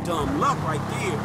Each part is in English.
dumb luck right there.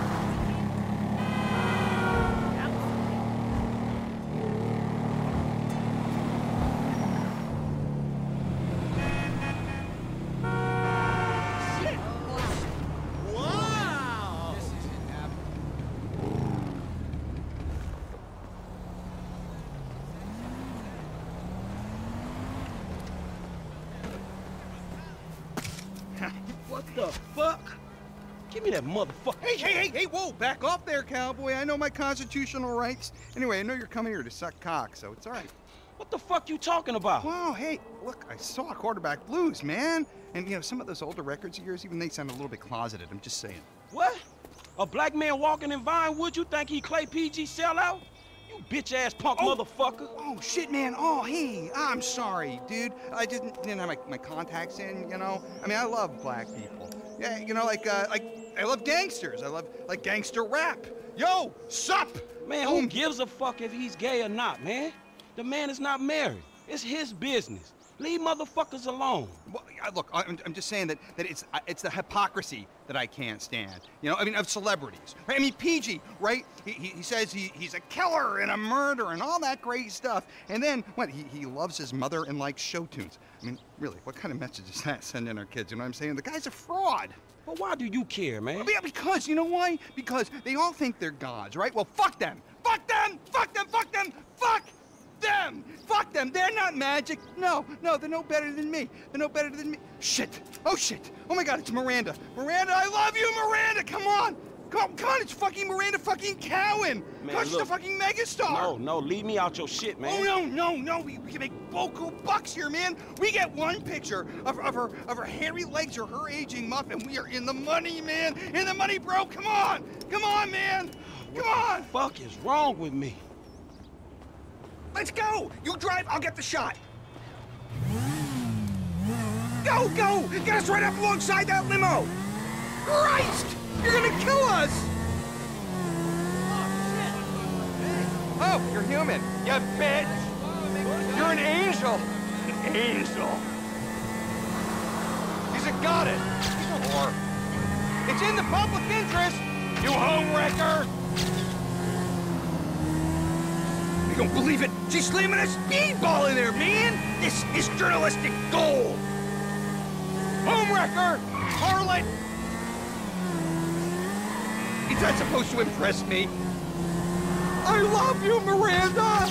What the fuck? Give me that motherfucker. Hey, whoa, back off there, cowboy. I know my constitutional rights. Anyway, I know you're coming here to suck cock, so it's all right. What the fuck you talking about? Wow, hey, look, I saw Quarterback Blues, man. And, you know, some of those older records of yours, even they sound a little bit closeted. I'm just saying. What? A black man walking in Vinewood, you think he Clay PG sellout? You bitch-ass punk motherfucker. Oh, shit, man. Oh, hey, I'm sorry, dude. I didn't have my contacts in, you know? I mean, I love black people. Yeah, you know, like, I love gangsters. I love, like, gangster rap. Yo, sup? Man, who gives a fuck if he's gay or not, man? The man is not married. It's his business. Leave motherfuckers alone. Well, look, I'm just saying that it's the hypocrisy that I can't stand. You know, I mean, of celebrities. Right? I mean, PG, right? He says he's a killer and a murderer and all that great stuff. And then, what, he loves his mother and likes show tunes. I mean, really, what kind of message is that sending our kids? You know what I'm saying? The guy's a fraud. But why do you care, man? Yeah, because, you know why? Because they all think they're gods, right? Well, fuck them! Fuck them! Fuck them! Fuck them! Fuck them! Fuck them! They're not magic! No, they're no better than me. They're no better than me. Shit! Oh, shit! Oh my God, it's Miranda! Miranda, I love you, Miranda! Come on! Come on, it's fucking Miranda fucking Cowan! Man, she's a fucking megastar! No, leave me out your shit, man. Oh, no, we can make boku bucks here, man! We get one picture of her hairy legs or her aging muff, and we are in the money, man! In the money, bro! Come on! Come on, man! Come on! What the fuck is wrong with me? Let's go! You drive, I'll get the shot. Go! Get us right up alongside that limo! Christ! You're gonna kill us! Oh, you're human. You bitch! You're an angel! An angel! He's a goddess! He's a whore! It's in the public interest! You homewrecker! You don't believe it? She's slamming a speedball in there, man! This is journalistic gold! Homewrecker! Harlot! Is that supposed to impress me? I love you, Miranda!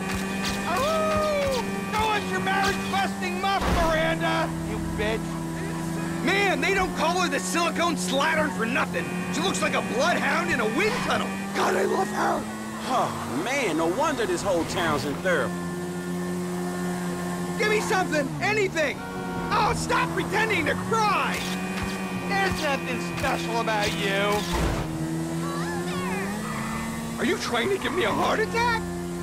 Oh! Show us your marriage-busting muff, Miranda! You bitch! Man, they don't call her the silicone slattern for nothing. She looks like a bloodhound in a wind tunnel. God, I love her! Oh, man, no wonder this whole town's in therapy. Give me something! Anything! Oh, stop pretending to cry! There's nothing special about you. Are you trying to give me a heart attack?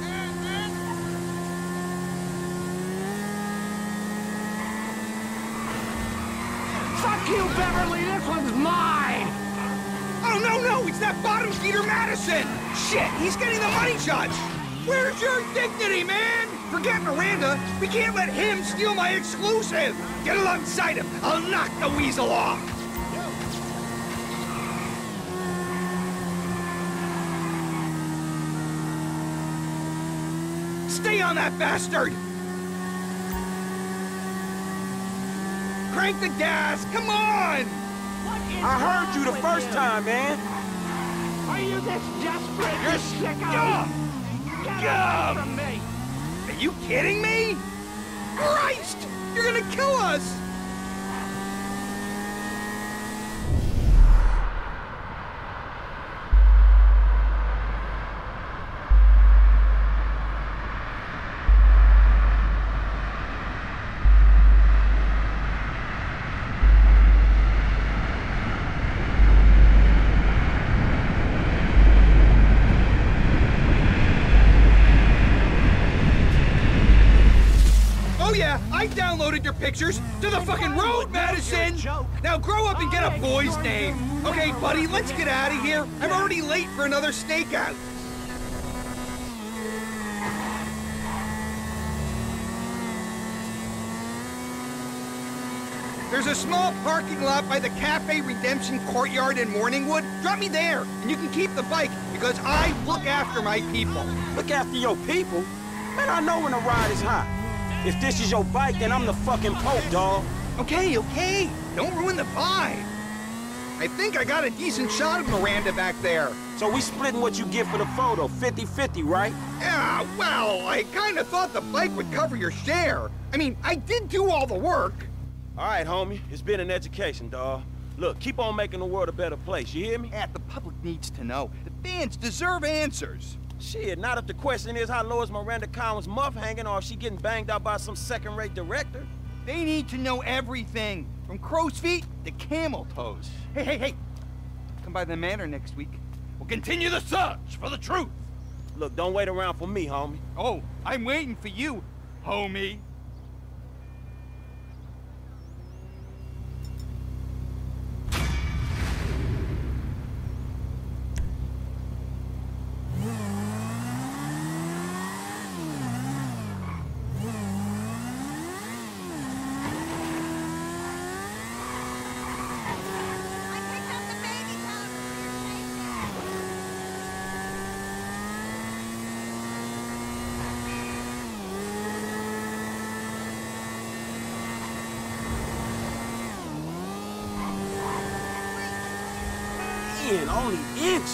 Fuck you, Beverly! This one's mine! Oh, no! It's that bottom feeder Madison! Shit, he's getting the money shots! Where's your dignity, man? Forget Miranda. We can't let him steal my exclusive! Get alongside him. I'll knock the weasel off! Stay on that bastard! Crank the gas! Come on! I heard you the first time, man. Are you this desperate? You're sicko? Get away from me! Are you kidding me? Christ! You're gonna kill us! Oh yeah, I downloaded your pictures to the fucking road, Madison! Now grow up and get a boy's name. Okay, buddy, let's get out of here. I'm already late for another stakeout. There's a small parking lot by the Cafe Redemption Courtyard in Morningwood. Drop me there, and you can keep the bike, because I look after my people. Look after your people? Man, I know when the ride is hot. If this is your bike, then I'm the fucking Pope, dawg. Okay, okay. Don't ruin the vibe. I think I got a decent shot of Miranda back there. So we splitting what you get for the photo, 50-50, right? Yeah, well, I kind of thought the bike would cover your share. I mean, I did do all the work. All right, homie. It's been an education, dawg. Look, keep on making the world a better place, you hear me? The public needs to know. The fans deserve answers. Shit, not if the question is how low is Miranda Collins' muff hanging or if she getting banged out by some second-rate director. They need to know everything, from crow's feet to camel toes. Hey, hey, hey! Come by the manor next week. We'll continue the search for the truth. Look, don't wait around for me, homie. Oh, I'm waiting for you, homie. Only inches.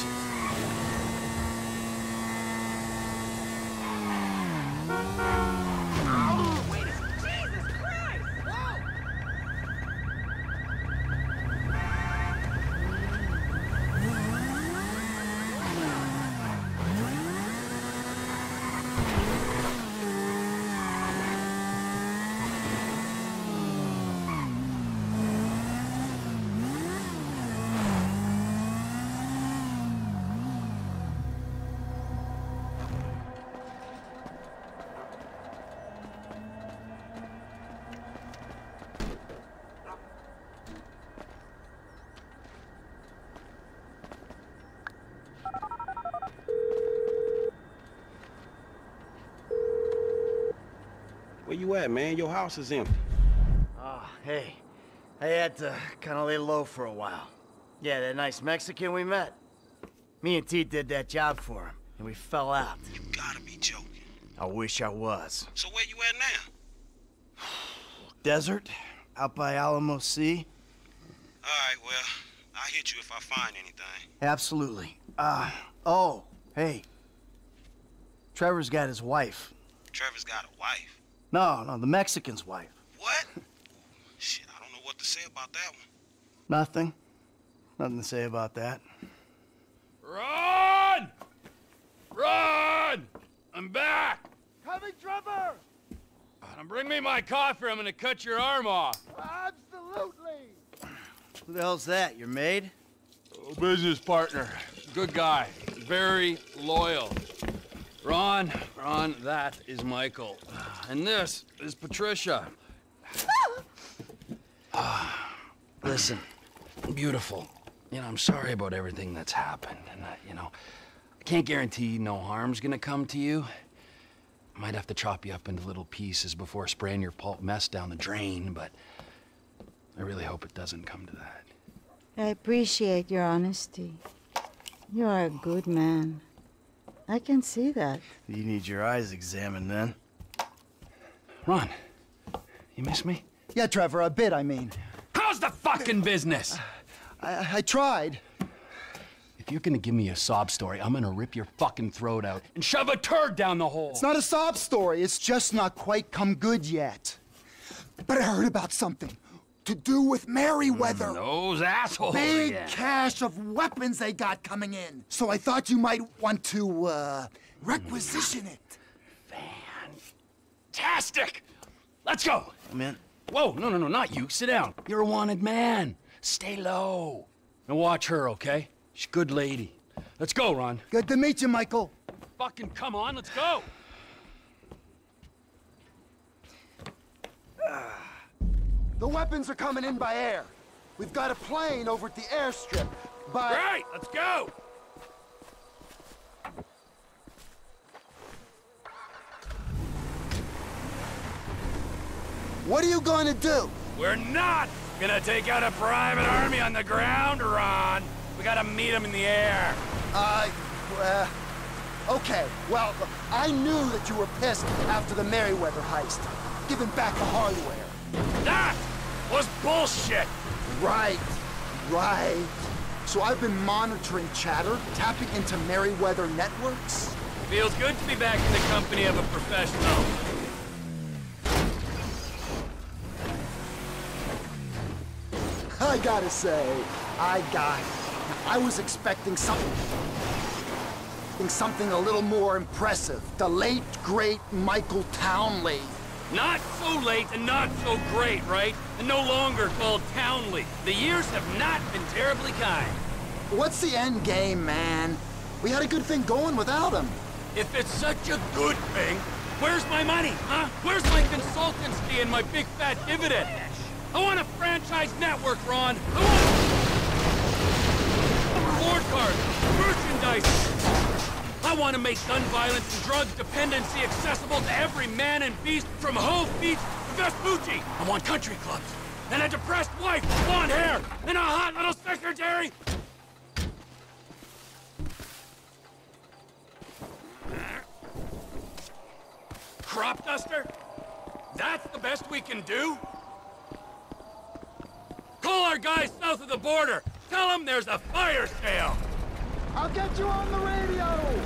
Where you at, man? Your house is empty. Oh, hey. I had to kind of lay low for a while. Yeah, that nice Mexican we met. Me and T did that job for him, and we fell out. You gotta be joking. I wish I was. So where you at now? Desert, out by Alamo Sea. All right, well, I'll hit you if I find anything. Absolutely. Oh, hey. Trevor's got his wife. Trevor's got a wife? No, the Mexican's wife. What? Shit, I don't know what to say about that one. Nothing. Nothing to say about that. Run! Run! I'm back! Coming, Trevor! Bring me my coffee, I'm gonna cut your arm off. Absolutely! Who the hell's that, your maid? Business partner. Good guy. Very loyal. Ron, that is Michael. And this is Patricia. Listen, beautiful. You know, I'm sorry about everything that's happened. And, I can't guarantee no harm's gonna come to you. I might have to chop you up into little pieces before spraying your pulp mess down the drain, but I really hope it doesn't come to that. I appreciate your honesty. You are a good man. I can see that. You need your eyes examined, then. Ron, you miss me? Yeah, Trevor, a bit, I mean. How's the fucking business? I tried. If you're gonna give me a sob story, I'm gonna rip your fucking throat out and shove a turd down the hole. It's not a sob story. It's just not quite come good yet. But I heard about something to do with Merryweather. Those assholes Big again. cache of weapons they got coming in. So I thought you might want to, requisition it. Fantastic! Let's go! Come in. Whoa, no, not you. Sit down. You're a wanted man. Stay low. Now watch her, okay? She's a good lady. Let's go, Ron. Good to meet you, Michael. Fucking come on, let's go! The weapons are coming in by air. We've got a plane over at the airstrip, but... Right, let's go! What are you going to do? We're not Gonna take out a private army on the ground, Ron? We gotta meet them in the air. Okay, well, I knew that you were pissed after the Merryweather heist. Giving back the hardware. That was bullshit! Right. So I've been monitoring chatter, tapping into Merryweather networks. Feels good to be back in the company of a professional. I gotta say, I was expecting something a little more impressive. The late, great Michael Townley. Not so late and not so great, right? And no longer called Townley. The years have not been terribly kind. What's the end game, man? We had a good thing going without him. If it's such a good thing, where's my money, huh? Where's my consultancy and my big fat dividend? I want a franchise network, Ron. I want reward cards, merchandise. I want to make gun violence and drug dependency accessible to every man and beast from Hove Beach to Vespucci. I want country clubs, and a depressed wife with blonde hair, and a hot little secretary. Crop duster? That's the best we can do? Call our guys south of the border. Tell them there's a fire sale. I'll get you on the radio!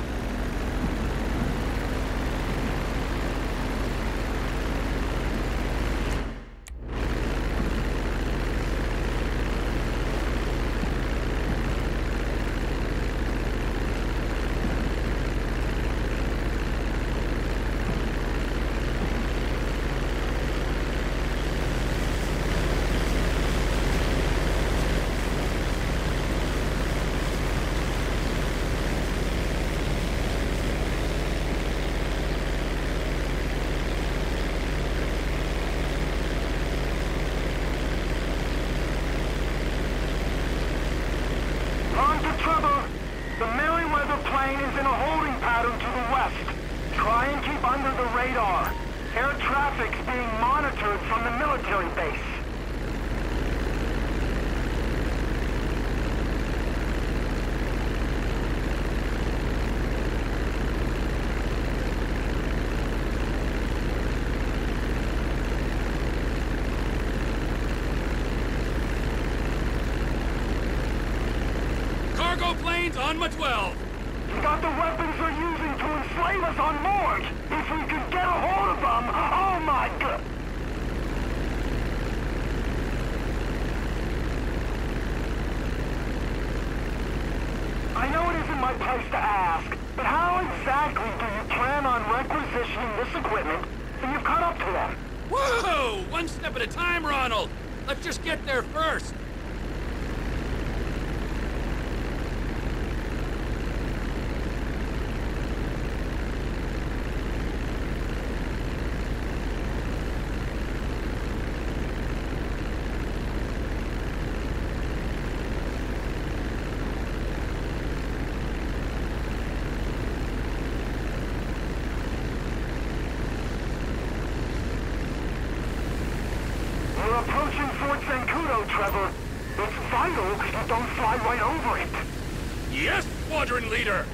On my 12. You got the weapons they're using to enslave us on Morgue. If we could get a hold of them, oh my god. I know it isn't my place to ask, but how exactly do you plan on requisitioning this equipment when you've caught up to them? Whoa! One step at a time, Ronald. Let's just get there first. Trevor. It's vital you don't fly right over it. Yes, Squadron Leader!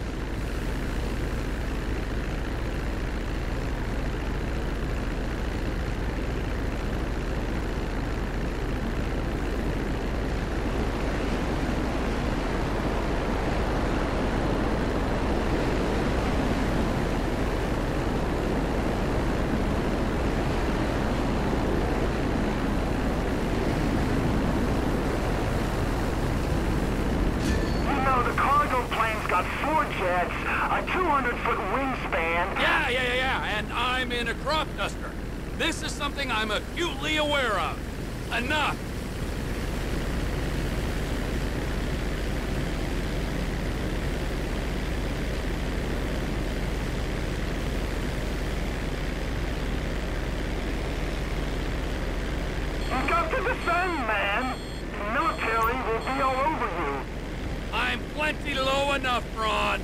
Got 4 jets, a 200-foot wingspan. Yeah, and I'm in a crop duster. This is something I'm acutely aware of. Enough! You've got to defend, man. The military will be all over you. I'm plenty low enough, Ron.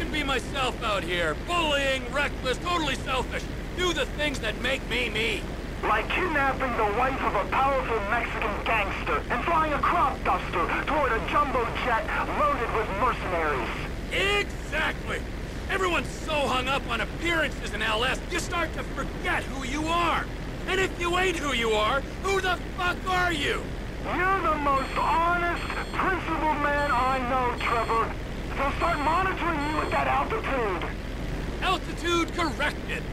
can be myself out here. Bullying, reckless, totally selfish. Do the things that make me me. Like kidnapping the wife of a powerful Mexican gangster and flying a crop duster toward a jumbo jet loaded with mercenaries. Exactly! Everyone's so hung up on appearances in LS, you start to forget who you are. And if you ain't who you are, who the fuck are you? You're the most honest, principled man I know, Trevor. They'll start monitoring you at that altitude. Altitude corrected.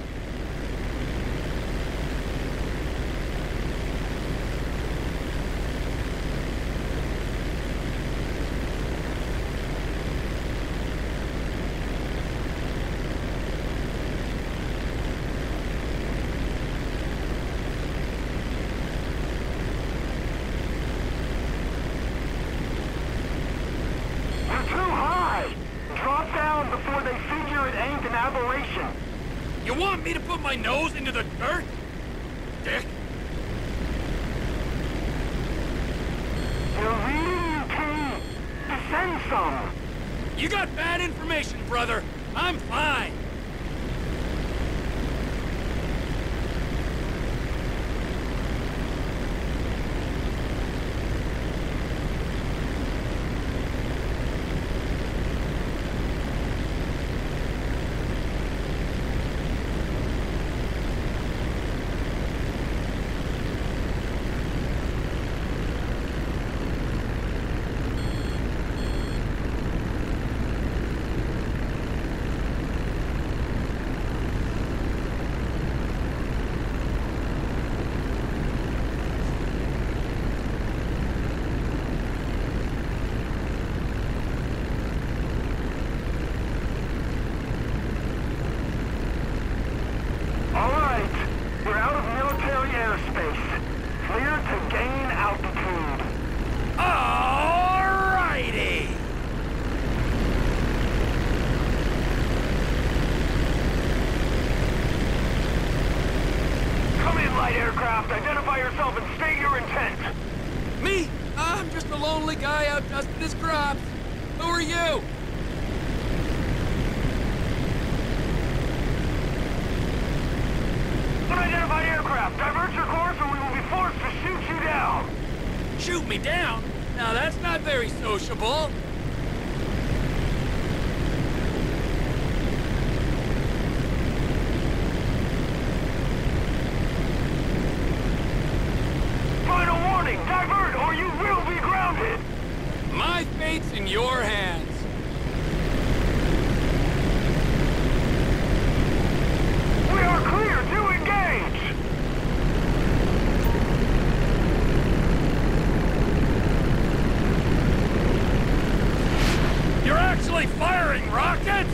You want me to put my nose into the dirt? Dick? You're reading, you king. Descend some. You got bad information, brother. I'm fine. Identify yourself and state your intent. Me? I'm just a lonely guy out dusting his crops. Who are you? Unidentified aircraft. Divert your course or we will be forced to shoot you down. Shoot me down? Now that's not very sociable. Divert, or you will be grounded! My fate's in your hands. We are clear to engage! You're actually firing rockets?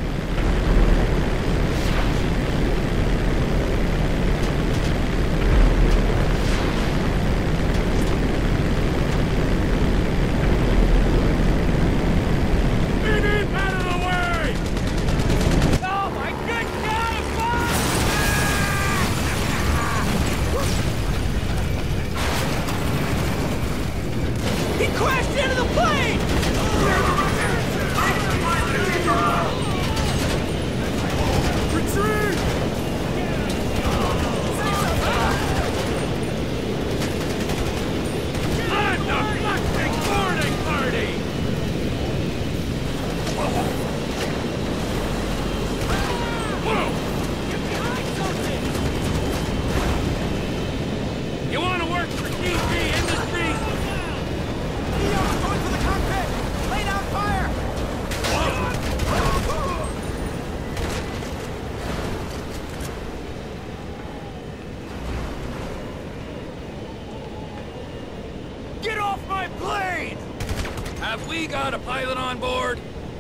Have we got a pilot on board?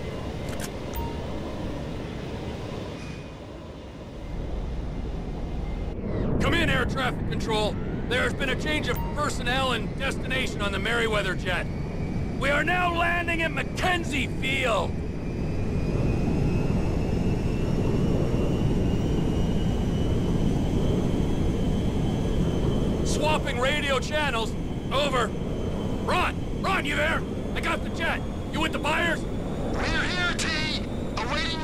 Come in, air traffic control. There's been a change of personnel and destination on the Merryweather jet. We are now landing at Mackenzie Field. Swapping radio channels. Over. Ron, you there? I got the jet. You with the buyers? We're here, T. Awaiting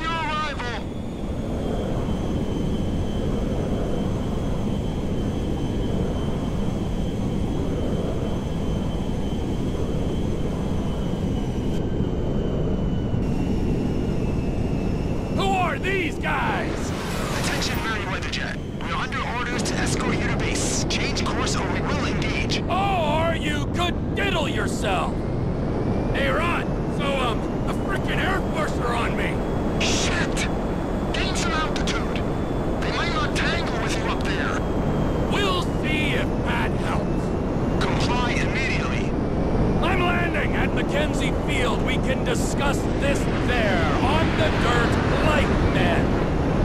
are these guys? Attention, Merryweather Jet. We're under orders to escort you to base. Change course or we will engage. Or you could diddle yourself. Hey, Ron, so, the frickin' Air Force are on me. Shit! Gain some altitude. They might not tangle with you up there. We'll see if that helps. Comply immediately. I'm landing at Mackenzie Field. We can discuss this there, on the dirt, like men.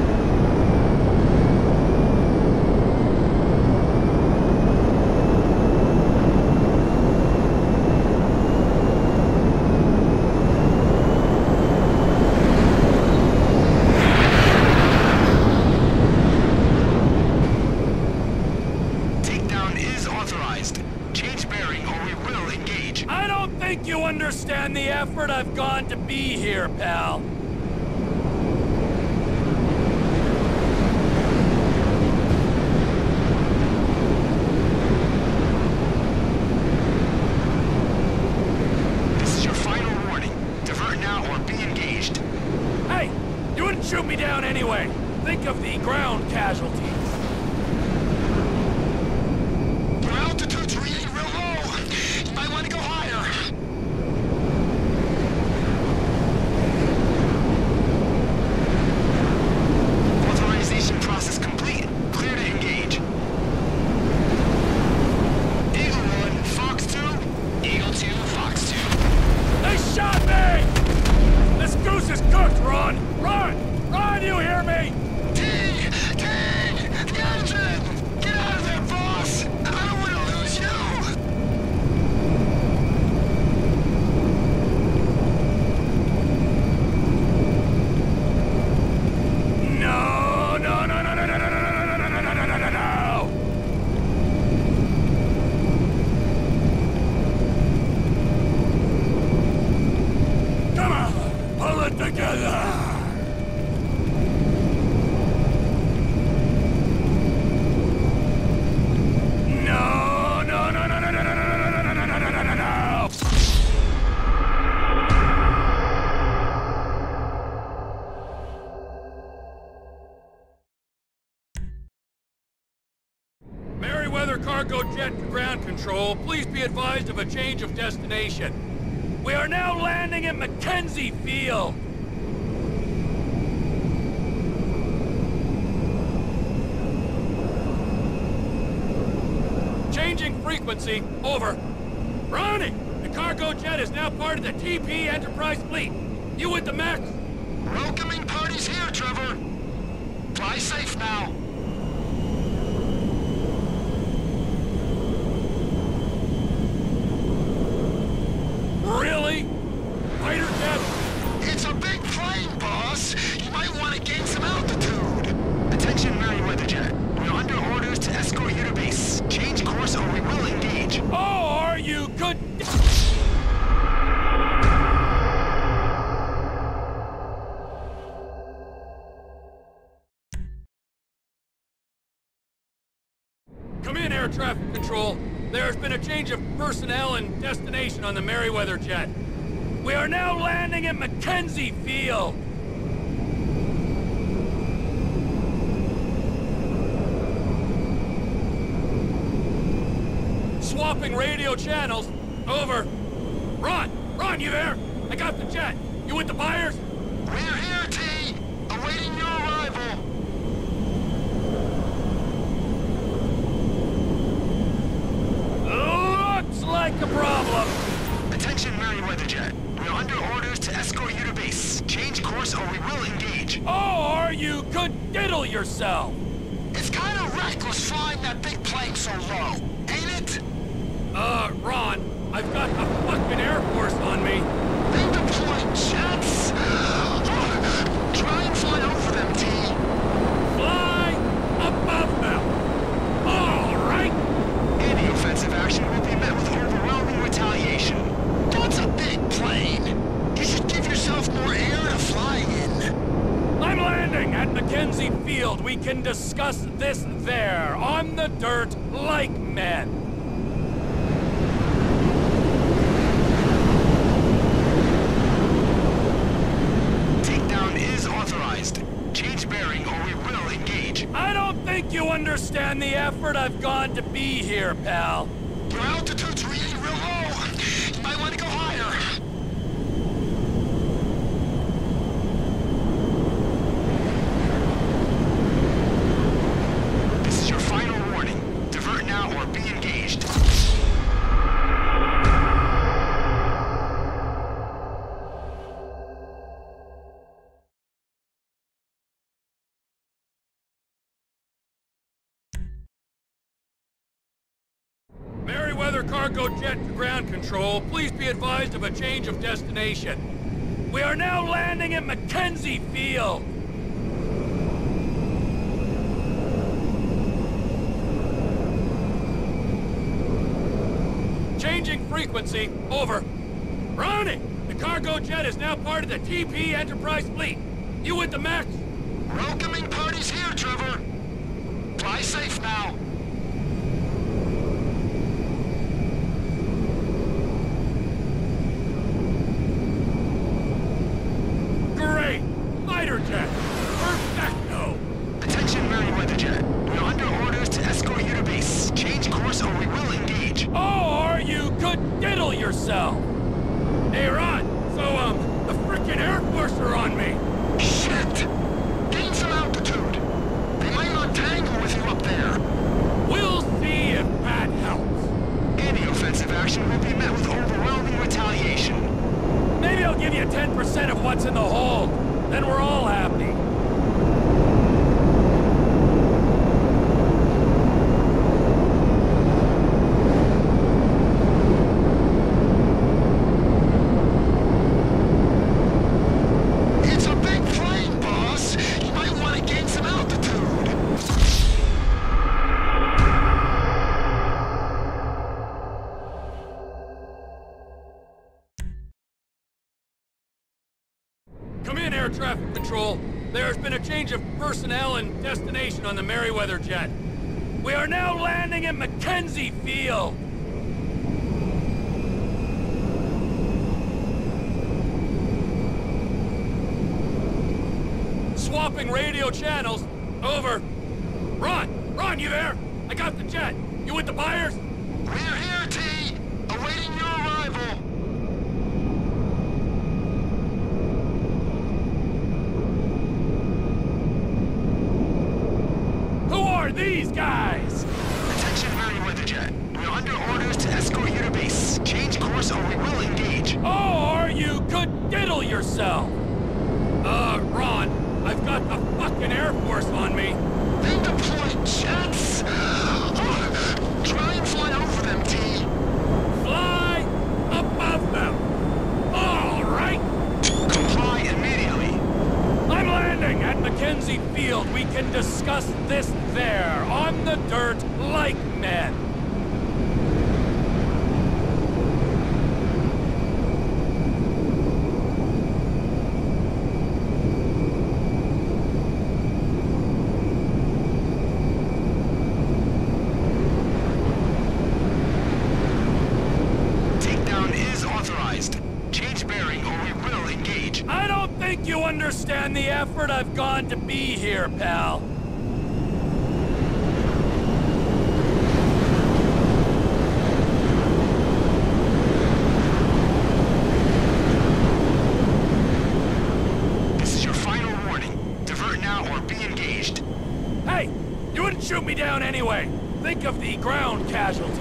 You understand the effort I've gone to be here, pal. This is your final warning. Divert now or be engaged. Hey, you wouldn't shoot me down anyway. Think of the ground casualties. Your altitude's really real low. You might want to go higher. Process complete. Clear to engage. Eagle 1, Fox 2. Eagle 2, Fox 2. They shot me! This goose is cooked, Ron! Ron! Ron, you hear me? T! The engine! Get out of there, boss! I don't want to lose you! Merryweather Cargo Jet to ground control, please be advised of a change of destination. We are now landing at Mackenzie Field. Changing frequency, over. Ronnie, the cargo jet is now part of the TP Enterprise fleet. You with the mech? Welcoming parties here, Trevor. Fly safe now. Really? Fighter jet? It's a big plane, boss. You might want to gain some altitude. Attention, Merryweather Jet. We're under orders to escort you to base. Change course or we will engage. Or you could... Come in, air traffic control. There's been a change of personnel and destination on the Merryweather Jet. We are now landing at Mackenzie Field. Swapping radio channels. Over. Ron! Ron, you there? I got the jet. You with the buyers? We're here, T. Awaiting your arrival. Looks like a problem. Attention, Merryweather Jet. We're under orders to escort you to base. Change course or we will engage. Or you could diddle yourself. It's kind of reckless flying that big plane so low, ain't it? Ron, I've got the fucking Air Force on me. They deploy jets? Try and fly over them, T. Fly above them. All right. Any offensive action will be met with overwhelming retaliation. That's a big plane. You should give yourself more air to fly in. I'm landing at Mackenzie Field. We can discuss this there, on the dirt, like men. Takedown is authorized. understand the effort I've gone to be here, pal? Your altitude's really real low. You might want to go higher. This is your final warning. Divert now or be engaged. Merryweather cargo jet to ground control. Please be advised of a change of destination. We are now landing at Mackenzie Field. Changing frequency. Over. Ronnie! The cargo jet is now part of the TP Enterprise fleet. You with the Max? Welcoming parties here, Trevor. Fly safe now. Great! Fighter jet! Perfecto! Attention, Merryweather Jet. We're under orders to escort you to base. Change course or we will engage. Or you could diddle yourself! Hey, Ron, so, the frickin' Air Force are on me! Shit! Gain some altitude. They might not tangle with you up there. We'll see if that helps. Any offensive action will be met with overwhelming retaliation. Maybe I'll give you 10% of what's in the hold. Then we're all happy. It's a big plane, boss. You might want to gain some altitude. Come in, air traffic control. There's been a change of personnel and destination on the Merryweather jet. We are now landing at Mackenzie Field. Swapping radio channels. Over. Ron, you there? I got the jet. You with the buyers? We're here, T. Awaiting your arrival. Who are these guys? Attention, Merryweather Jet. We're under orders to escort you to base. Change course or we will engage. Or you could diddle yourself. Ron, I've got the fucking Air Force on me. They deploy jets. Try and fly over them, T. Fly above them. All right. Comply immediately. I'm landing at Mackenzie Field. We can discuss this there, on the dirt, like men. Takedown is authorized. Change bearing or we will engage. I don't think you understand the effort I've gone to be here, pal. This is your final warning. Divert now or be engaged. Hey, you wouldn't shoot me down anyway. Think of the ground casualties.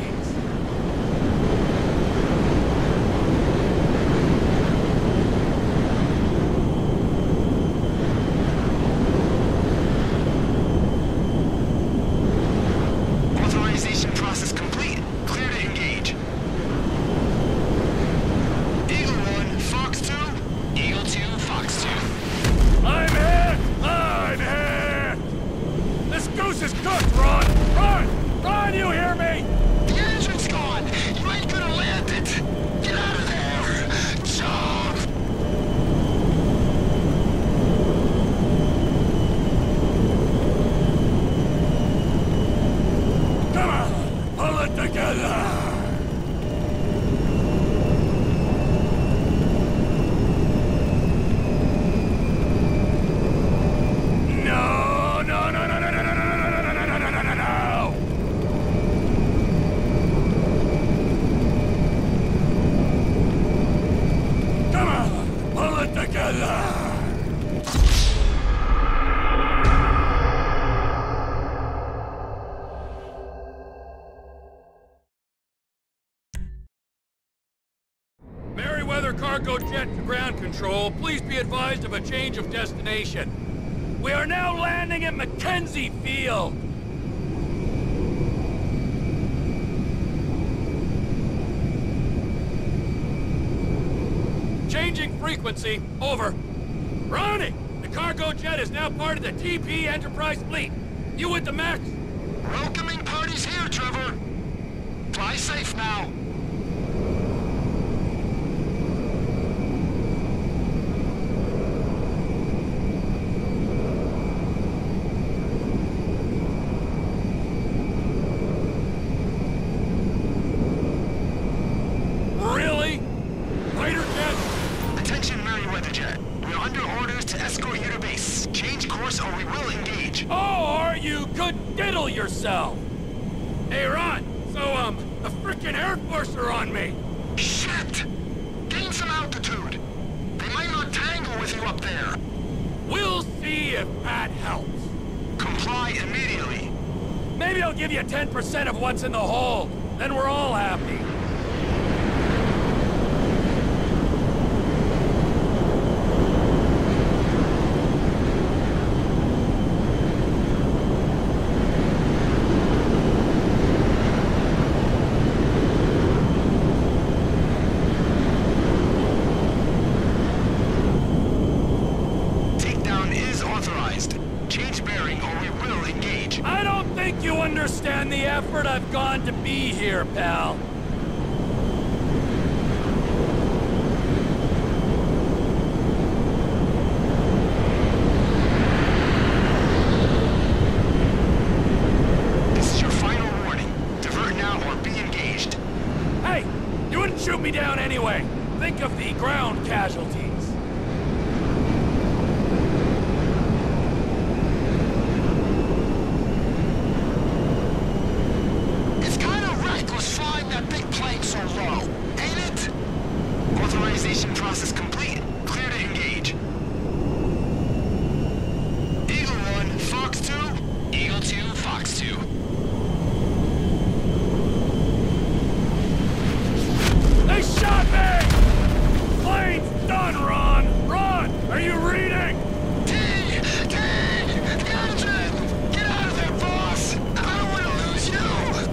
Authorization process complete. Clear to engage. Eagle 1, Fox 2. Eagle 2, Fox 2. I'm hit! I'm hit! This goose is cooked, Ron! Ron, you hear me? Yeah! jet to ground control. Please be advised of a change of destination. We are now landing at Mackenzie Field. Changing frequency. Over. Ronnie! The cargo jet is now part of the TP Enterprise fleet. You with the mech? Welcoming party's here, Trevor. Fly safe now. Really? Fighter jet? Attention, Merryweather Jet. We're under orders to escort you to base. Change course or we will engage. Oh, or you could diddle yourself. Hey, Ron. So, the frickin' Air Force are on me. Shit! Gain some altitude. They might not tangle with you up there. We'll see if that helps. Comply immediately. Maybe I'll give you 10% of what's in the hole. Then we're all happy. Takedown is authorized. Change bearing or we will engage. I don't think you understand the effort I've gone to be here, pal. This is your final warning. Divert now or be engaged. Hey, you wouldn't shoot me down anyway. Think of the ground casualties. It's kind of reckless flying that big plane so low, ain't it? Authorization process complete. Clear to engage. Eagle 1, Fox 2. Eagle 2, Fox 2. They shot me! Plane's done, Ron! Ron, are you reading? T! Captain! Get out of there, boss! I don't want to lose you!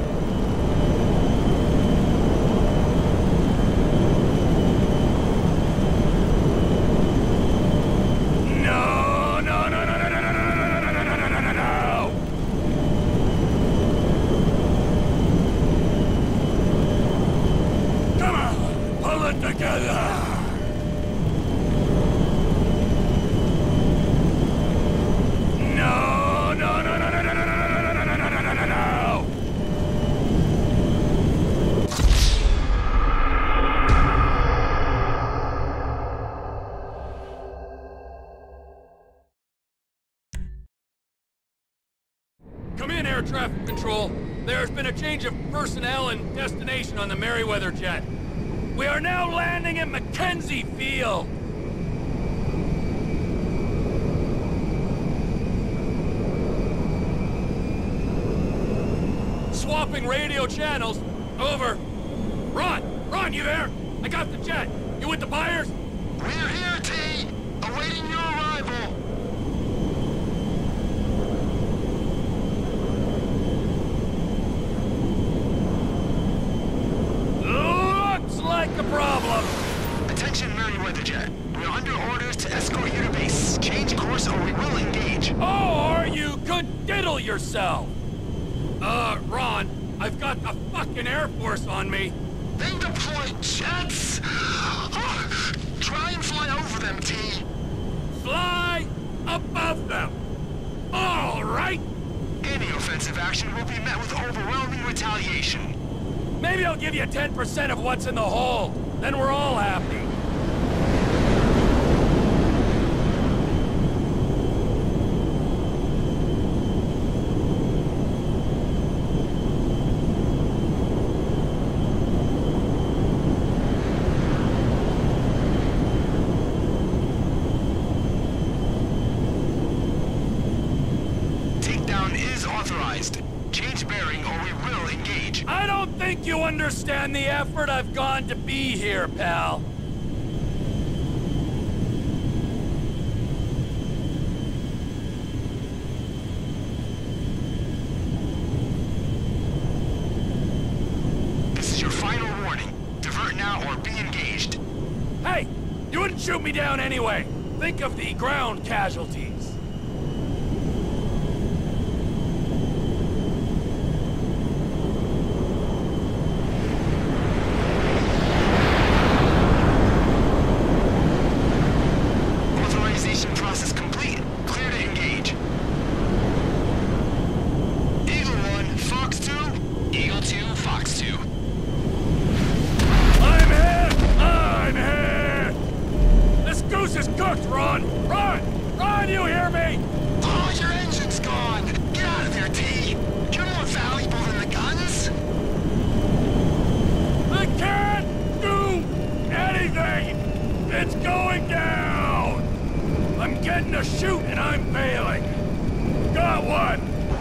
No, no, no, no, no, no, no, no, no, no, no, no, no, no, no! Come on, pull it together! No, no, no, no, no, no, no, no, no, no, no, no, no, no, no! Come in, air traffic control. There's been a change of personnel and destination on the Merryweather jet. We are now landing at Mackenzie Field. Swapping radio channels. Over. Ron, you there? I got the jet. You with the buyers? We're here, T! Awaiting your arrival. Looks like a problem. Attention, Merryweather Jet. We're under orders to escort you to base. Change course or we will engage. Or you could diddle yourself. Ron, I've got the fucking Air Force on me. They deploy jets? Try and fly over them, T. Fly above them. All right. Any offensive action will be met with overwhelming retaliation. Maybe I'll give you 10% of what's in the hole. Then we're all happy. Takedown is authorized. Change bearing or we will engage. I don't think you understand the effort I've gone to be here, pal. me down anyway. Think of the ground casualties. Authorization process complete. Clear to engage. Eagle 1, Fox 2. Eagle 2, Fox 2. I'm hit! I'm hit! This goose is cooked, Ron! Run! Run, you hear me? Oh, your engine's gone! Get out of there, T! You're more valuable than the guns? I can't do anything! It's going down! I'm getting a shoot and I'm failing! Got one!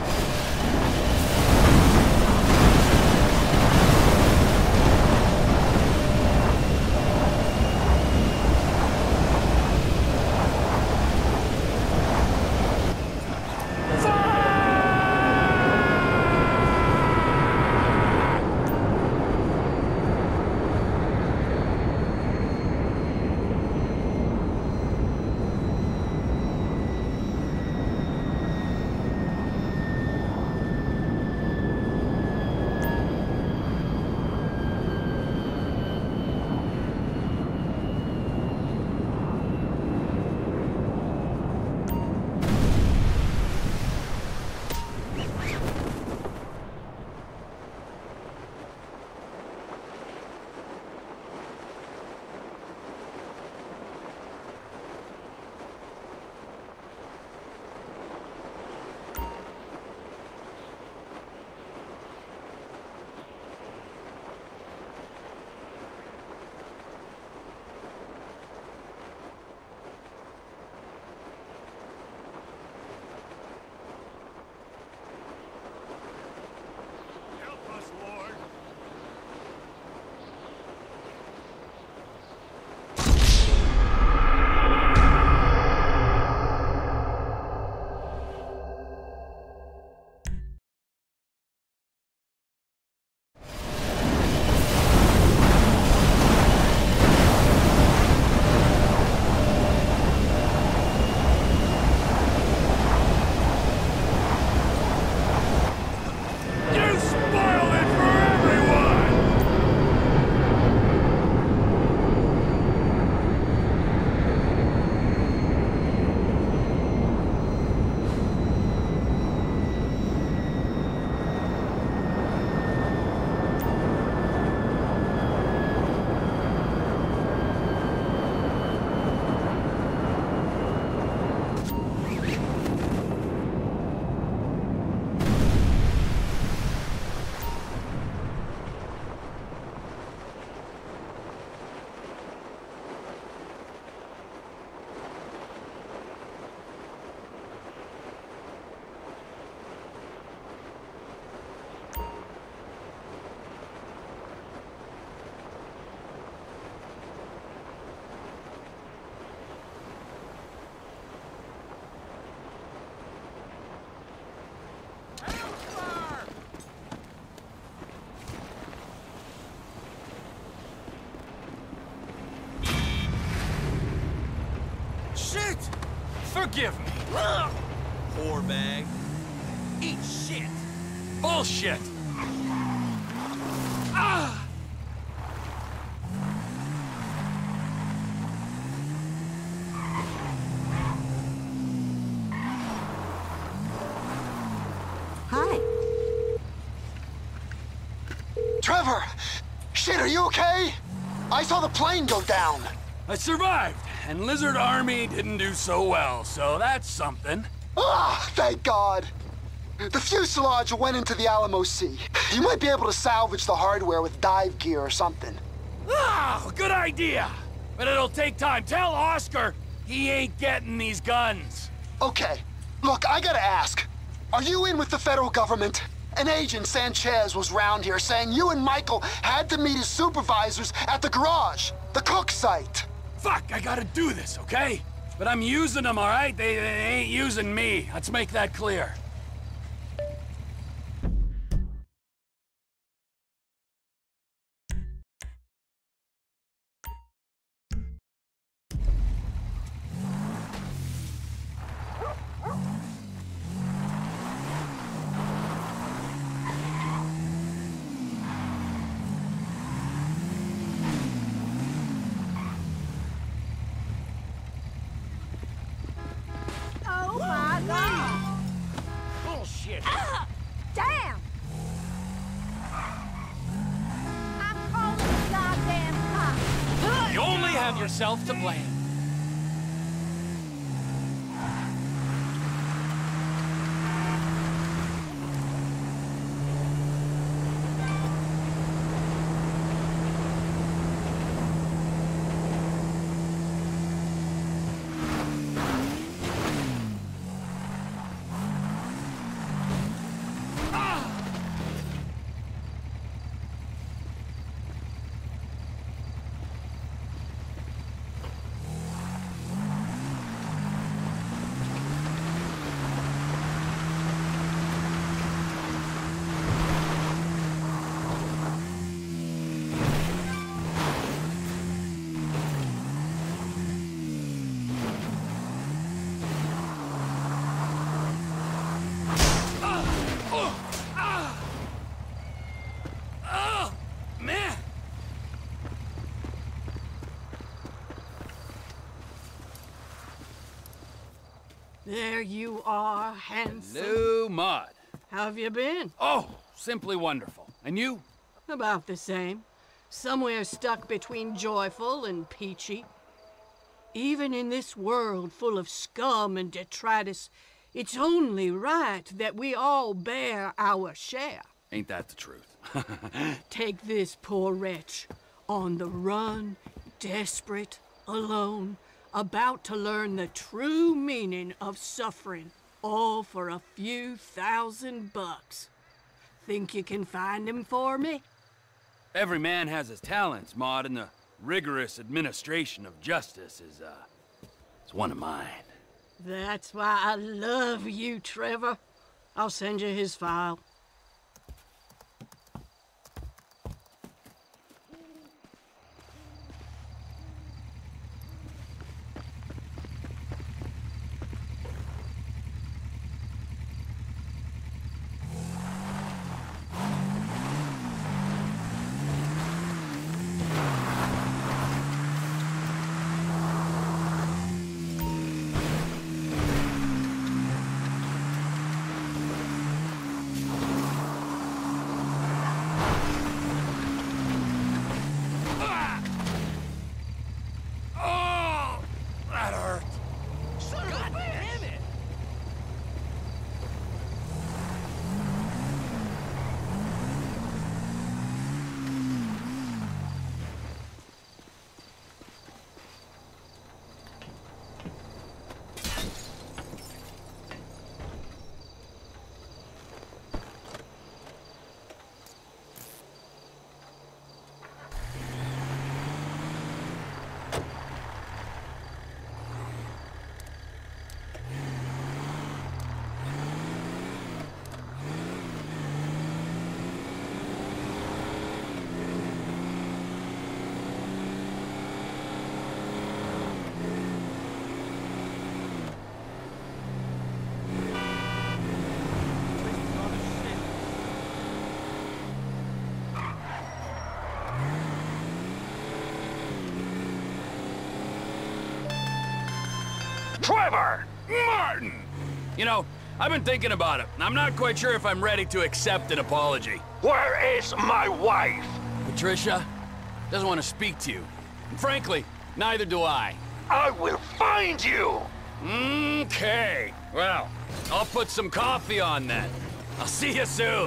Forgive me. Poor bag. Eat shit. Bullshit. Ah! Hi. Trevor! Shit, are you okay? I saw the plane go down. I survived, and Lizard Army didn't do so well, so that's something. Ah, thank God. The fuselage went into the Alamo Sea. You might be able to salvage the hardware with dive gear or something. Ah, good idea. But it'll take time. Tell Oscar he ain't getting these guns. Okay. Look, I gotta ask. Are you in with the federal government? An agent, Sanchez, was round here saying you and Michael had to meet his supervisors at the garage, the Cook site. Fuck, I gotta do this, okay? But I'm using them, all right? They ain't using me. Let's make that clear. shit. Damn! I'm calling the goddamn cops. You only have yourself to blame. There you are, handsome. Hello, Maud. How have you been? Oh, simply wonderful. And you? About the same. Somewhere stuck between joyful and peachy. Even in this world full of scum and detritus, it's only right that we all bear our share. Ain't that the truth? Take this poor wretch, on the run, desperate, alone, about to learn the true meaning of suffering, all for a few $1,000. Think you can find him for me? Every man has his talents, Maud, and the rigorous administration of justice is one of mine. That's why I love you, Trevor. I'll send you his file. Trevor! Martin! You know, I've been thinking about it, and I'm not quite sure if I'm ready to accept an apology. Where is my wife? Patricia doesn't want to speak to you. And frankly, neither do I. I will find you! Okay. Well, I'll put some coffee on then. I'll see you soon.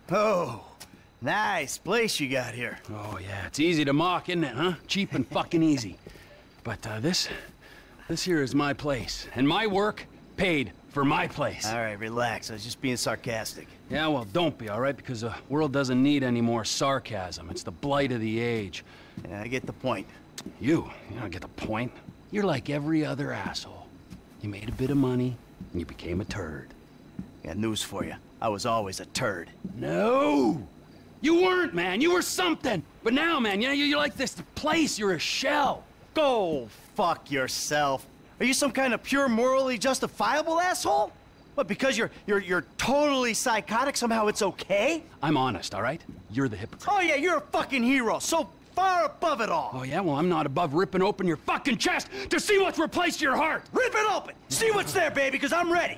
Oh, nice place you got here. Oh, yeah, it's easy to mock, isn't it, huh? Cheap and fucking easy. But this here is my place, and my work paid for my place. All right, relax. I was just being sarcastic. Yeah, well, don't be, all right? Because the world doesn't need any more sarcasm. It's the blight of the age. Yeah, I get the point. You don't get the point. You're like every other asshole. You made a bit of money, and you became a turd. Got news for you. I was always a turd. No! You weren't, man. You were something. But now, man, you're like this place. You're a shell. Go fuck yourself. Are you some kind of pure morally justifiable asshole? What, because you're totally psychotic, somehow it's okay? I'm honest, all right? You're the hypocrite. Oh yeah, you're a fucking hero, so far above it all. Oh yeah? Well, I'm not above ripping open your fucking chest to see what's replaced your heart. Rip it open! See what's there, baby, because I'm ready.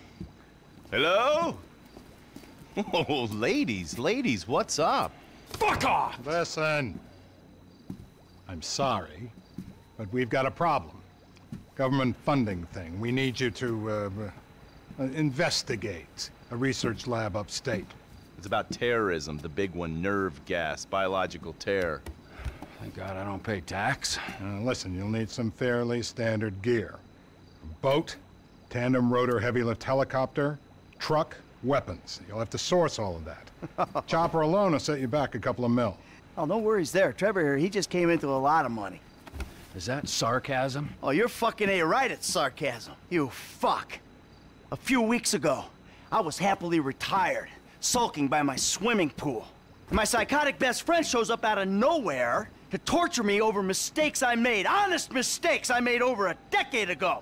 Hello? Oh, ladies, what's up? Fuck off! Listen. I'm sorry, but we've got a problem. Government funding thing. We need you to, investigate a research lab upstate. It's about terrorism, the big one, nerve gas, biological terror. Thank God I don't pay tax. Listen, you'll need some fairly standard gear. A boat, tandem rotor heavy lift helicopter, truck, weapons. You'll have to source all of that. Chopper alone will set you back a couple of mil. Oh, no worries there. Trevor here, he just came into a lot of money. Is that sarcasm? Oh, you're fucking right at sarcasm. You fuck. A few weeks ago, I was happily retired, sulking by my swimming pool. My psychotic best friend shows up out of nowhere to torture me over mistakes I made, honest mistakes I made over a decade ago.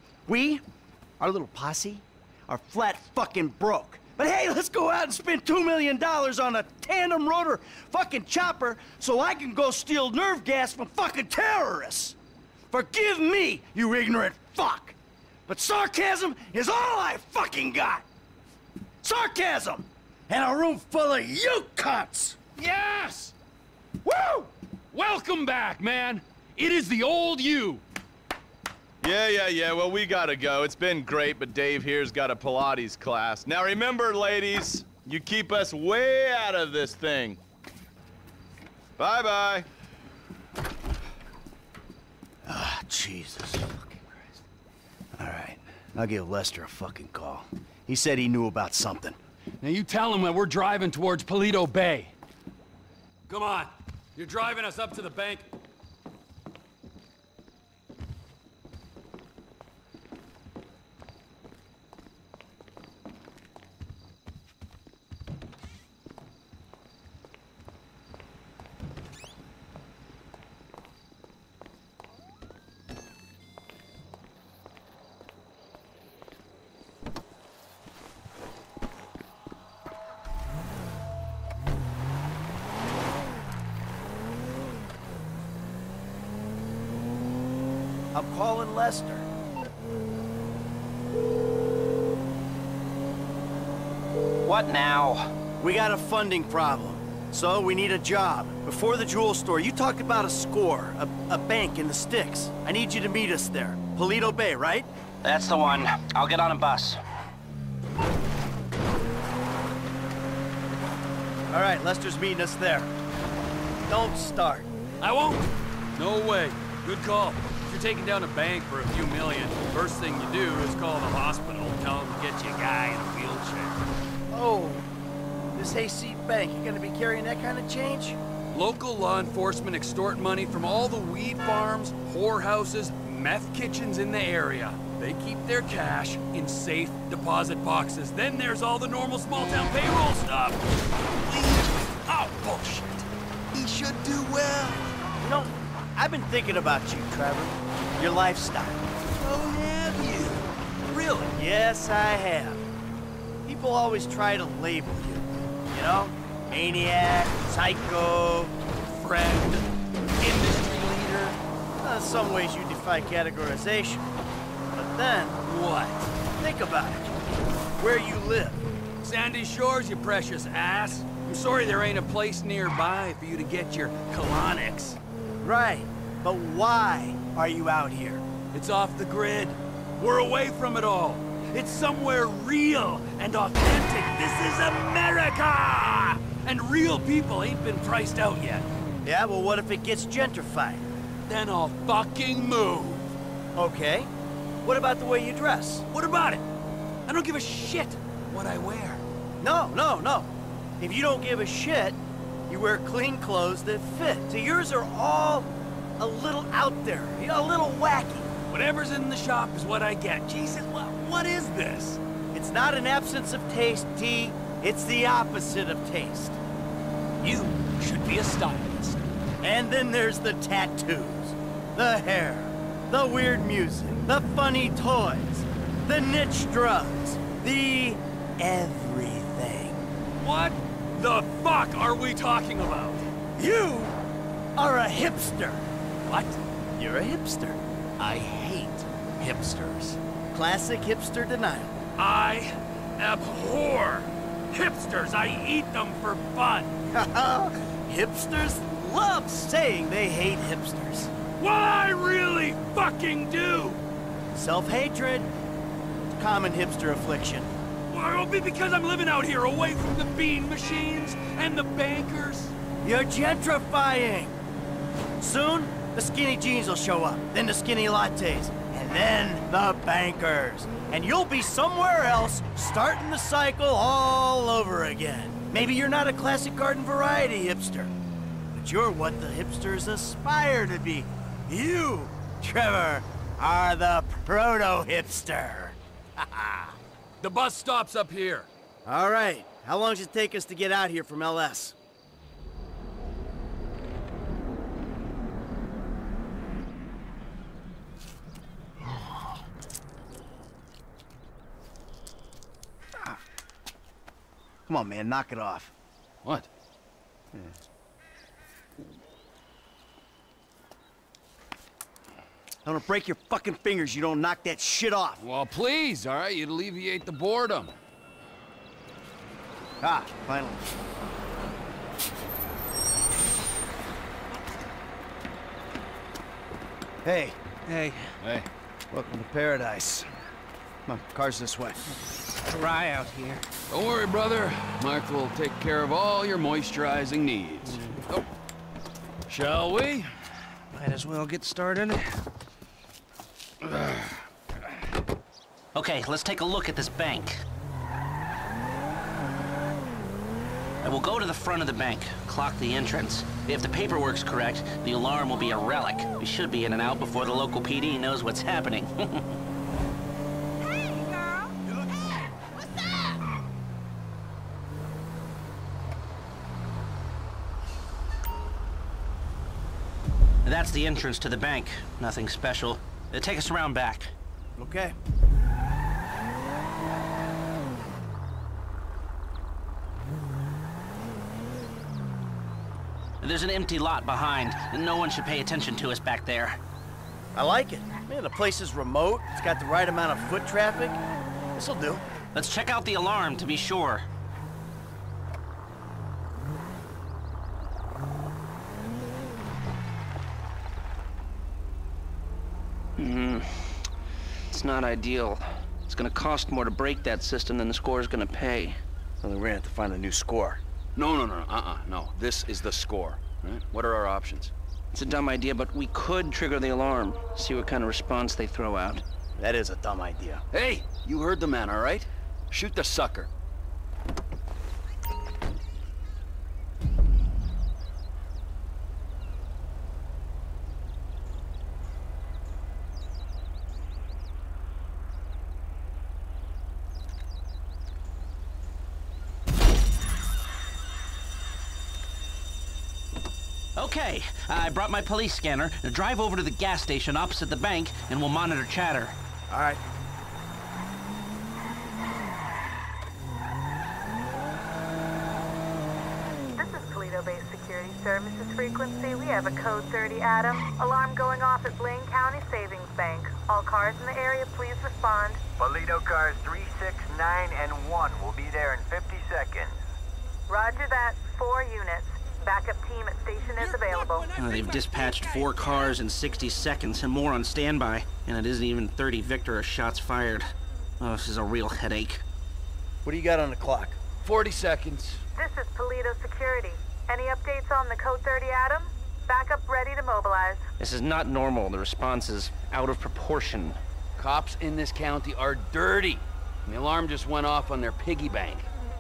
Our little posse, are flat fucking broke. But hey, let's go out and spend $2 million on a tandem rotor fucking chopper so I can go steal nerve gas from fucking terrorists. Forgive me, you ignorant fuck. But sarcasm is all I fucking got. Sarcasm! And a room full of you cunts! Yes! Woo! Welcome back, man. It is the old you. Yeah, well, we gotta go. It's been great, but Dave here's got a Pilates class. Now remember, ladies, you keep us way out of this thing. Bye-bye. Ah, Jesus fucking Christ. All right, I'll give Lester a fucking call. He said he knew about something. Now you tell him that we're driving towards Paleto Bay. Come on. You're driving us up to the bank. I'm calling Lester. What now? We got a funding problem, so we need a job. Before the jewel store, you talked about a score, a bank in the sticks. I need you to meet us there. Paleto Bay, right? That's the one. I'll get on a bus. All right, Lester's meeting us there. Don't start. I won't. No way. Good call. If you're taking down a bank for a few million, first thing you do is call the hospital and tell them to get you a guy in a wheelchair. Oh, this hayseed bank, you gonna be carrying that kind of change? Local law enforcement extort money from all the weed farms, whorehouses, meth kitchens in the area. They keep their cash in safe deposit boxes. Then there's all the normal small-town payroll stuff. Oh, bullshit. He should do well. You know, I've been thinking about you, Trevor. Your lifestyle. Oh, have you? Really? Yes, I have. People always try to label you. You know? Maniac, psycho, friend, industry leader. In some ways you defy categorization. But then... What? Think about it. Where you live. Sandy Shores, you precious ass. I'm sorry there ain't a place nearby for you to get your colonics. Right. But why are you out here? It's off the grid. We're away from it all. It's somewhere real and authentic. This is America! And real people ain't been priced out yet. Yeah, well, what if it gets gentrified? Then I'll fucking move. Okay. What about the way you dress? What about it? I don't give a shit what I wear. No. If you don't give a shit, you wear clean clothes that fit. So yours are all a little out there, a little wacky. Whatever's in the shop is what I get. Jesus, what is this? It's not an absence of taste, T. It's the opposite of taste. You should be a stylist. And then there's the tattoos, the hair, the weird music, the funny toys, the niche drugs, the everything. What the fuck are we talking about? You are a hipster. What? You're a hipster. I hate hipsters. Classic hipster denial. I abhor hipsters. I eat them for fun. Hipsters love saying they hate hipsters. What I really fucking do. Self-hatred. Common hipster affliction. Well, it'll be because I'm living out here away from the bean machines and the bankers. You're gentrifying. Soon, the skinny jeans will show up, then the skinny lattes, and then the bankers. And you'll be somewhere else, starting the cycle all over again. Maybe you're not a classic garden variety hipster, but you're what the hipsters aspire to be. You, Trevor, are the proto-hipster. The bus stops up here. All right. How long does it take us to get out here from LS? Come on, man, knock it off. What? I'm gonna break your fucking fingers. You don't knock that shit off. Well, please, all right? You'd alleviate the boredom. Ah, finally. Hey. Hey. Hey. Welcome to paradise. Come on, car's this way. Dry out here. Don't worry, brother. Mark will take care of all your moisturizing needs. Oh. Shall we? Might as well get started. Okay, let's take a look at this bank. I will go to the front of the bank, clock the entrance. If the paperwork's correct, the alarm will be a relic. We should be in and out before the local PD knows what's happening. Hey, girl! Hey, what's up? That's the entrance to the bank. Nothing special. Take us around back. Okay. There's an empty lot behind. No one should pay attention to us back there. I like it. Man, the place is remote. It's got the right amount of foot traffic. This'll do. Let's check out the alarm to be sure. It's not ideal. It's gonna cost more to break that system than the score's gonna pay. Well, then we're gonna have to find a new score. No. This is the score, right? What are our options? It's a dumb idea, but we could trigger the alarm. See what kind of response they throw out. That is a dumb idea. Hey, you heard the man, all right? Shoot the sucker. Okay, I brought my police scanner. Now drive over to the gas station opposite the bank, and we'll monitor chatter. All right. This is Toledo Bay Security Services frequency. We have a code 30 Adam. Alarm going off at Blaine County Savings Bank. All cars in the area, please respond. Toledo cars 3, 6, 9, and 1 will be there in 50 seconds. Roger that. 4 units. Backup team at station is available. They've dispatched 4 cars in 60 seconds and more on standby. And it isn't even 30 Victor or shots fired. Oh, this is a real headache. What do you got on the clock? 40 seconds. This is Toledo Security. Any updates on the Code 30 Adam? Backup ready to mobilize. This is not normal. The response is out of proportion. Cops in this county are dirty. And the alarm just went off on their piggy bank.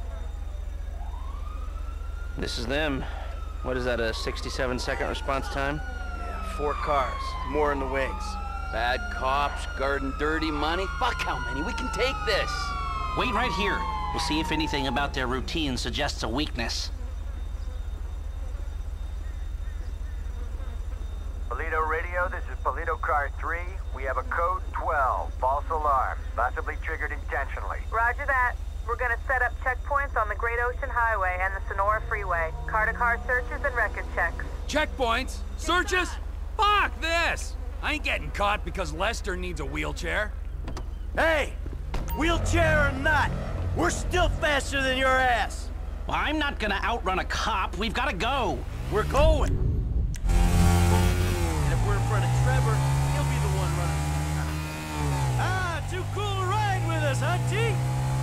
This is them. What is that, a 67-second response time? Yeah, 4 cars. More in the wings. Bad cops, guarding dirty money. Fuck how many? We can take this. Wait right here. We'll see if anything about their routine suggests a weakness. Paleto Radio, this is Paleto Car 3. We have a code 12, false alarm, possibly triggered intentionally. Roger that. We're gonna set up checkpoints on the Great Ocean Highway and the Sonora Freeway. Car-to-car searches and record checks. Checkpoints? Searches? Fuck this! I ain't getting caught because Lester needs a wheelchair. Hey! Wheelchair or not, we're still faster than your ass! Well, I'm not gonna outrun a cop. We've gotta go. We're going! And if we're in front of Trevor, he'll be the one running. Ah, too cool to ride with us, huh, T?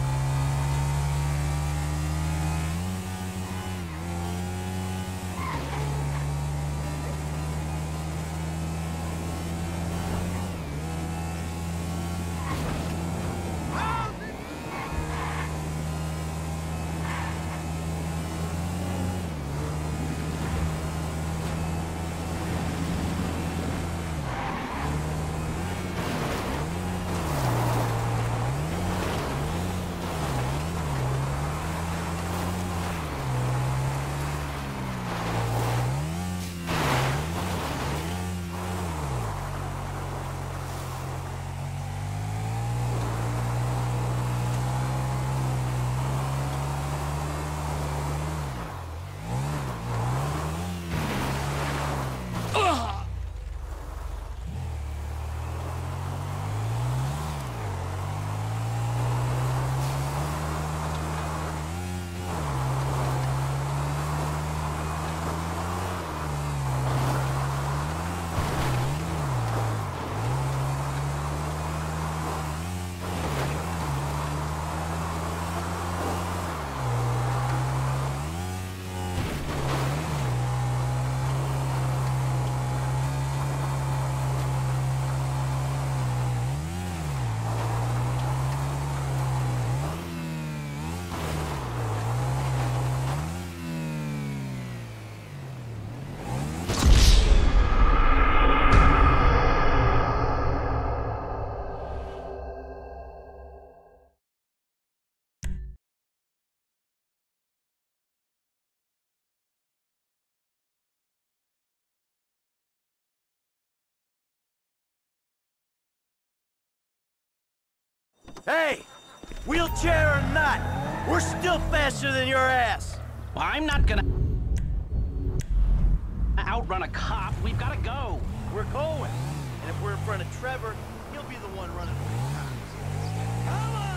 Hey! Wheelchair or not, we're still faster than your ass! Well, I'm not gonna outrun a cop. We've gotta go. We're going. And if we're in front of Trevor, he'll be the one running away. Come on!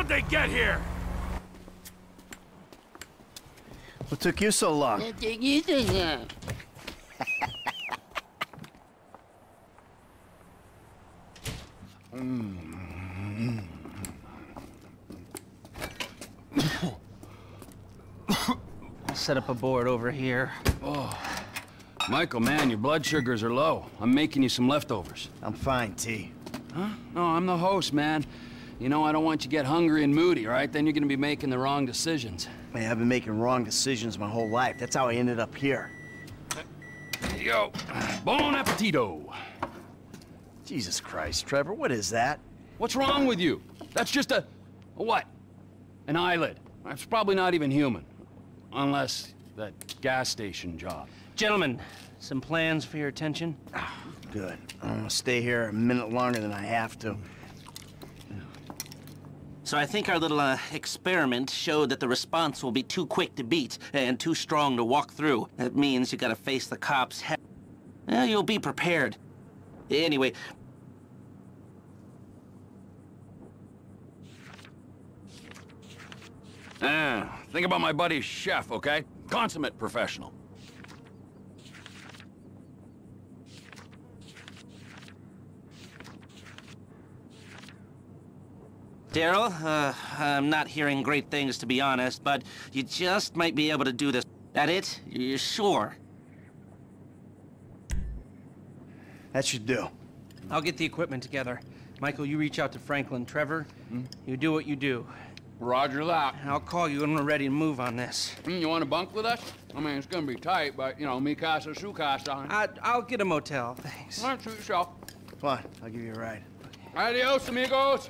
How'd they get here? What took you so long? I'll set up a board over here. Oh. Michael, man, your blood sugars are low. I'm making you some leftovers. I'm fine, T. Huh? No, I'm the host, man. You know, I don't want you to get hungry and moody, right? Then you're gonna be making the wrong decisions. Man, I've been making wrong decisions my whole life. That's how I ended up here. There you go. Bon appetito. Jesus Christ, Trevor, what is that? What's wrong with you? That's just a what? An eyelid. That's probably not even human. Unless that gas station job. Gentlemen, some plans for your attention? Good. I'm gonna stay here a minute longer than I have to. So I think our little experiment showed that the response will be too quick to beat and too strong to walk through. That means you gotta face the cops head. Well, you'll be prepared. Anyway. Think about my buddy Chef, okay? Consummate professional. Daryl, I'm not hearing great things, to be honest, but you just might be able to do this. That it? You're sure? That should do. I'll get the equipment together. Michael, you reach out to Franklin. Trevor, you do what you do. Roger that. I'll call you when we're ready to move on this. You want to bunk with us? I mean, it's gonna be tight, but, you know, mi casa, su casa. I'll get a motel, thanks. All right, suit yourself. Come on, I'll give you a ride. Adios, amigos.